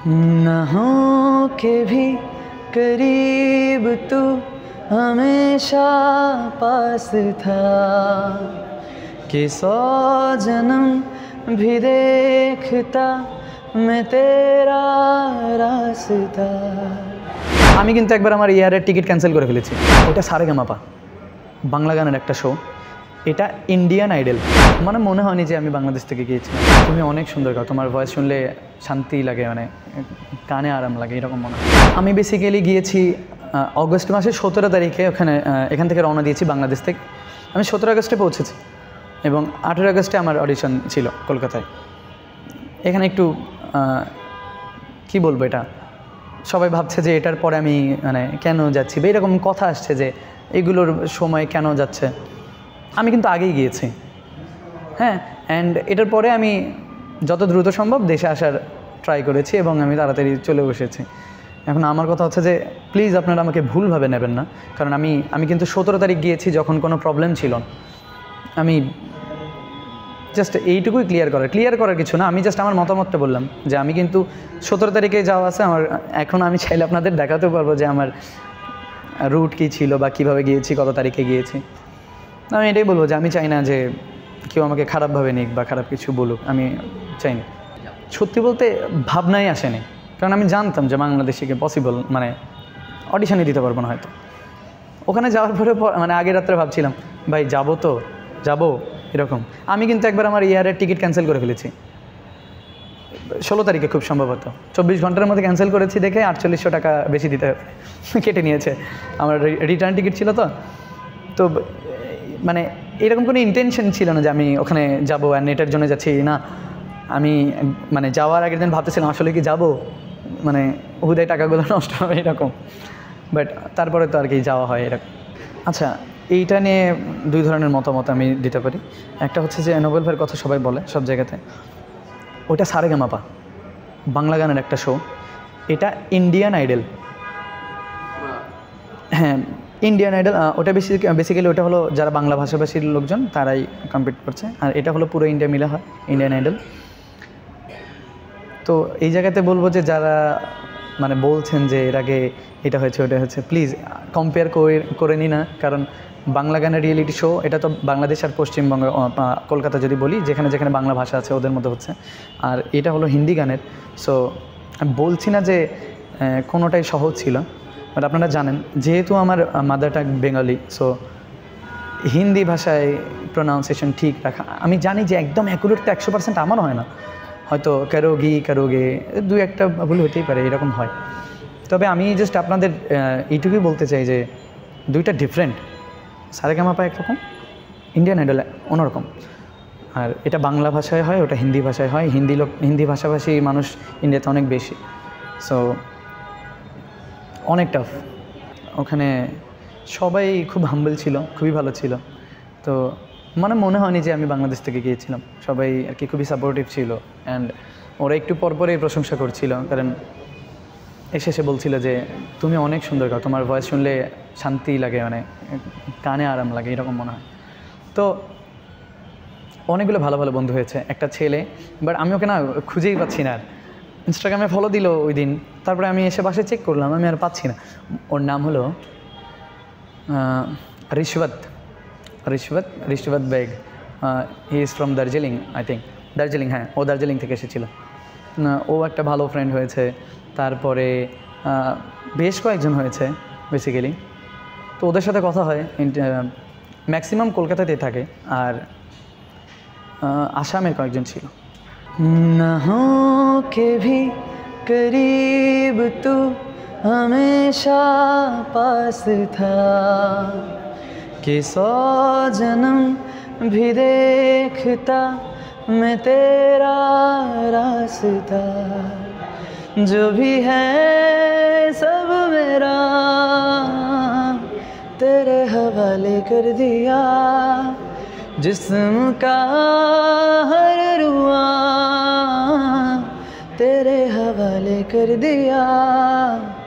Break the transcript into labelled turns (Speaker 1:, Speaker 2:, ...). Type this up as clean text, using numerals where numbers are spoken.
Speaker 1: न हो के भी करीब तू हमेशा पास था कि 100 जन्म भी देखता मैं तेरा रास्ता। আমি কিন্তু একবার আমার ইয়ারের টিকিট ক্যান্সেল করে ফেলেছি। ওটা সারেগামাপা বাংলা গানের একটা শো। এটা ইন্ডিয়ান আইডল। মানে মনে হয়নি যে আমি বাংলাদেশ থেকে গিয়েছি। তুমি অনেক সুন্দর গাও, তোমার ভয়েস শুনলে শান্তি লাগে, মানে কানে আরাম লাগে, এরকম মনে হয়। আমি বেসিক্যালি গিয়েছি অগস্ট মাসের 17 তারিখে, এখান থেকে রওনা দিয়েছি বাংলাদেশ থেকে। আমি 17 আগস্টে পৌঁছেছি এবং 18 আগস্টে আমার অডিশন ছিল কলকাতায়। এখানে একটু কি বলবো, এটা সবাই ভাবছে যে এটার পরে আমি মানে কেন যাচ্ছি বা এরকম কথা আসছে যে এগুলোর সময় কেন যাচ্ছে। আমি কিন্তু আগেই গিয়েছি, হ্যাঁ। অ্যান্ড এটার পরে আমি যত দ্রুত সম্ভব দেশে আসার ট্রাই করেছি এবং আমি তাড়াতাড়ি চলে বসেছি। এখন আমার কথা হচ্ছে যে প্লিজ আপনারা আমাকে ভুলভাবে নেবেন না, কারণ আমি কিন্তু 17 তারিখ গিয়েছি যখন কোনো প্রবলেম ছিল না। আমি জাস্ট এইটুকুই ক্লিয়ার করার কিছু না, আমি জাস্ট আমার মতামতটা বললাম যে আমি কিন্তু 17 তারিখে যাওয়া আছে আমার। এখন আমি চাইলে আপনাদের দেখাতেও পারবো যে আমার রুট কী ছিল বা কীভাবে গিয়েছি, কত তারিখে গিয়েছি। আমি এটাই বলবো যে আমি চাই না যে কেউ আমাকে খারাপভাবে নিক বা খারাপ কিছু বলুক, আমি চাই না। সত্যি বলতে ভাবনাই আসেনি, কারণ আমি জানতাম যে বাংলাদেশে পসিবল মানে অডিশনে দিতে পারবো না হয়তো। ওখানে যাওয়ার পরে মানে আগের রাত্রে ভাবছিলাম ভাই যাবো এরকম। আমি কিন্তু একবার আমার ইয়ারের টিকিট ক্যান্সেল করে ফেলেছি 16 তারিখে, খুব সম্ভবত 24 ঘন্টার মধ্যে ক্যান্সেল করেছি দেখে 4800 টাকা বেশি দিতে কেটে নিয়েছে। আমার রিটার্ন টিকিট ছিল তো মানে এরকম কোনো ইন্টেনশন ছিল না যে আমি ওখানে যাবো আর নেটের জন্য যাচ্ছি না। আমি মানে যাওয়ার আগের দিন ভাবতেছিলাম আসলে কি যাবো, মানে হুদায় টাকাগুলো নষ্ট হবে এরকম। বাট তারপরে তো আর কি যাওয়া হয় এরকম। আচ্ছা, এইটা নিয়ে দুই ধরনের মতামত আমি দিতে পারি। একটা হচ্ছে যে নোবেল ভাইয়ের কথা সবাই বলে সব জায়গাতে, ওটা সারেগামাপা বাংলা গানের একটা শো। এটা ইন্ডিয়ান আইডল, হ্যাঁ ইন্ডিয়ান আইডল। ওটা বেসিক্যালি ওটা হলো যারা বাংলা ভাষাভাষীর লোকজন তারাই কম্পিট করছে, আর এটা হলো পুরো ইন্ডিয়া মিলে হয় ইন্ডিয়ান আইডল। তো এই জায়গাতে বলবো যে যারা মানে বলছেন যে এর আগে এটা হয়েছে ওটা হয়েছে, প্লিজ কম্পেয়ার করে নি না, কারণ বাংলা গানের রিয়েলিটি শো এটা তো বাংলাদেশ আর পশ্চিমবঙ্গ কলকাতা যদি বলি, যেখানে যেখানে বাংলা ভাষা আছে ওদের মধ্যে হচ্ছে, আর এটা হলো হিন্দি গানের। সো আমি বলছি না যে কোনোটাই সহজ ছিল, বাট আপনারা জানেন যেহেতু আমার mother tongue Bengali, so Hindi ভাষায় প্রোনাউন্সিয়েশন ঠিক রাখা, আমি জানি যে একদম অ্যাকুরেট তো 100% আমারও হয় না, হয়তো কারোগে দু একটা ভুল হতেই পারে, এরকম হয়। তবে আমি জাস্ট আপনাদের এইটুকুই বলতে চাই যে দুইটা ডিফারেন্ট। সারেগামাপা একরকম, ইন্ডিয়ান আইডল অন্যরকম। আর এটা বাংলা ভাষায় হয়, ওটা হিন্দি ভাষায় হয়। হিন্দি ভাষাভাষী মানুষ ইন্ডিয়াতে অনেক বেশি, সো অনেক টাফ। ওখানে সবাই খুব হাম্বল ছিল, খুবই ভালো ছিল। তো মানে মনে হয়নি যে আমি বাংলাদেশ থেকে গিয়েছিলাম। সবাই আর কি খুবই সাপোর্টিভ ছিল, অ্যান্ড ওরা একটু পরপরই প্রশংসা করছিল, কারণ এসে বলছিল যে তুমি অনেক সুন্দর গাও, তোমার ভয়েস শুনলে শান্তি লাগে, মানে কানে আরাম লাগে, এরকম মনে হয়। তো অনেকগুলো ভালো ভালো বন্ধু হয়েছে। একটা ছেলে, বাট আমি ওকে না খুঁজেই পাচ্ছি না। আর ইনস্টাগ্রামে ফলো দিল ওই দিন, তারপরে আমি এসে বাসায় চেক করলাম, আমি আর পাচ্ছি না। ওর নাম হলো Rishabh Baig. He is from Darjeeling, I think Darjeeling, হ্যাঁ ও দার্জিলিং থেকে এসেছিল। ও একটা ভালো ফ্রেন্ড হয়েছে। তারপরে বেশ কয়েকজন হয়েছে বেসিক্যালি। তো ওদের সাথে কথা হয়, ম্যাক্সিমাম কলকাতাতেই থাকে, আর আসামের কয়েকজন ছিল। না হো কে ভি করিব তু हमेशा पास था कि 100 जन्म भी देखता मैं तेरा रास्ता। जो भी है सब मेरा तेरे हवाले कर दिया, जिस्म का हर रुआ तेरे हवाले कर दिया।